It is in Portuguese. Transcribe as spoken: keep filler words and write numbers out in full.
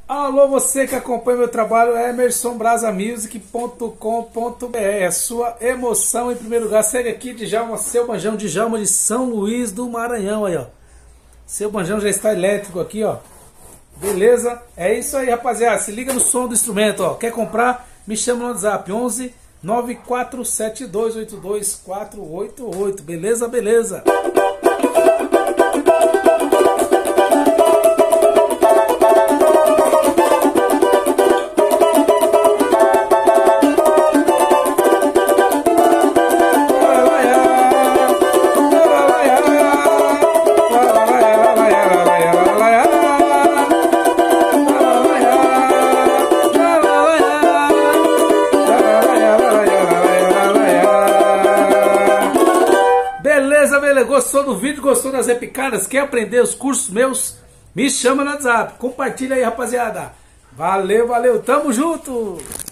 Alô, você que acompanha meu trabalho, emerson brasa music ponto com ponto br. A sua emoção em primeiro lugar. Segue aqui, Djalma, seu banjão, Djalma de São Luís do Maranhão aí, ó. Seu banjão já está elétrico aqui, ó. Beleza? É isso aí, rapaziada. Se liga no som do instrumento, ó. Quer comprar? Me chama no WhatsApp onze nove quatro sete dois oito dois quatro oito oito. Beleza? Beleza. Beleza, beleza? Gostou do vídeo? Gostou das repicadas? Quer aprender os cursos meus? Me chama no WhatsApp. Compartilha aí, rapaziada. Valeu, valeu. Tamo junto!